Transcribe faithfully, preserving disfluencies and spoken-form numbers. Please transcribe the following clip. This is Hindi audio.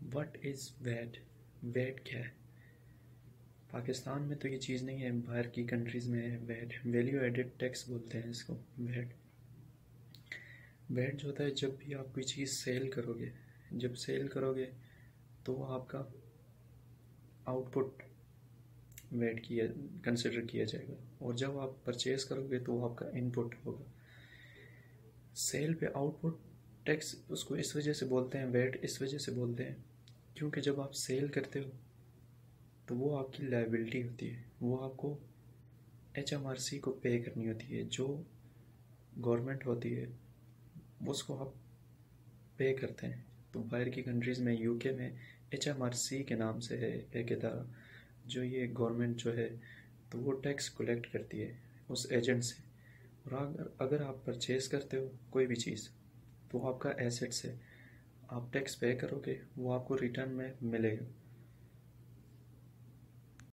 What is VAT? वैट क्या है? पाकिस्तान में तो ये चीज़ नहीं है, बाहर की कंट्रीज़ में है वैट। वैल्यू एडेड टैक्स बोलते हैं इसको, वैट। वैट जो होता है, जब भी आप कोई चीज़ सेल करोगे, जब सेल करोगे तो वो आपका आउटपुट वैट किया कंसिडर किया जाएगा, और जब आप परचेज करोगे तो वो आपका इनपुट होगा। सेल पे आउटपुट टैक्स उसको इस वजह से बोलते हैं, वैट इस वजह से बोलते हैं क्योंकि जब आप सेल करते हो तो वो आपकी लायबिलिटी होती है, वो आपको एच एम आर सी को पे करनी होती है। जो गवर्नमेंट होती है उसको आप पे करते हैं। तो बाहर की कंट्रीज़ में, यूके में एच एम आर सी के नाम से है एक इदारा, जो ये गवर्नमेंट जो है तो वो टैक्स कलेक्ट करती है उस एजेंट से। और अगर अगर आप परचेज करते हो कोई भी चीज़ तो आपका एसेट्स है, आप टैक्स पे करोगे, वो आपको रिटर्न में मिलेगा।